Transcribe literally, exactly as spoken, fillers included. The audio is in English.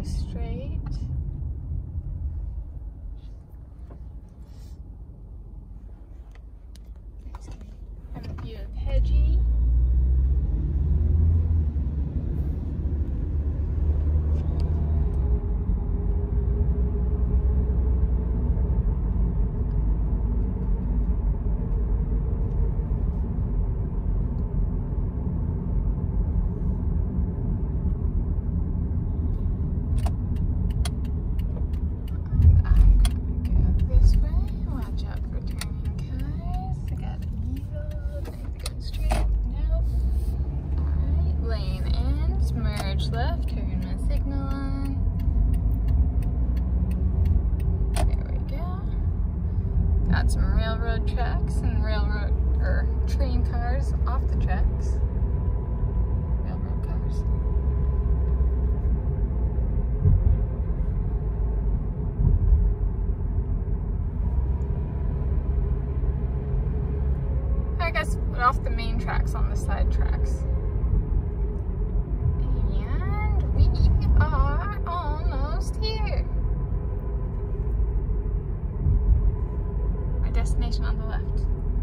straight. Have a view of Hedgy. Left, turn my signal on. There we go. Got some railroad tracks and railroad or train cars off the tracks. Railroad cars. I guess we're off the main tracks on the side tracks. We are almost here. Our destination on the left.